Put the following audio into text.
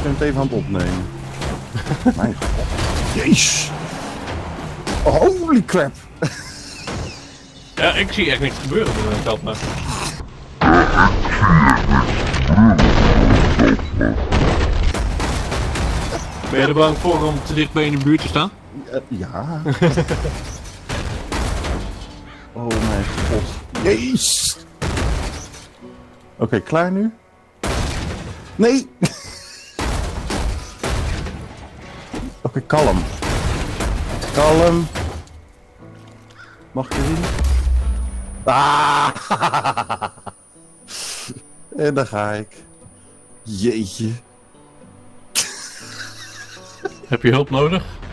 ben het even aan het opnemen. Mijn god. Jeez. Holy crap. Ja, ik zie echt niks gebeuren in het veld, maar... Ben je er bang voor om te dicht bij in de buurt te staan? Ja. Oh mijn god. Jeez. Oké, klaar nu? Nee. Oké, kalm. Kalm. Mag ik erin? Ah. En daar ga ik. Jeetje. Heb je hulp nodig?